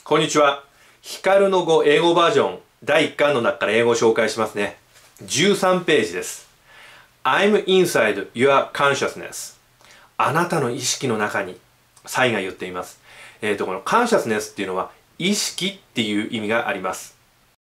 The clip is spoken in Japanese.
こんにちは。ヒカルの語英語バージョン第1巻の中から英語を紹介しますね。13ページです。I'm inside your consciousness。あなたの意識の中に、サイが言っています。この consciousness っていうのは意識っていう意味があります。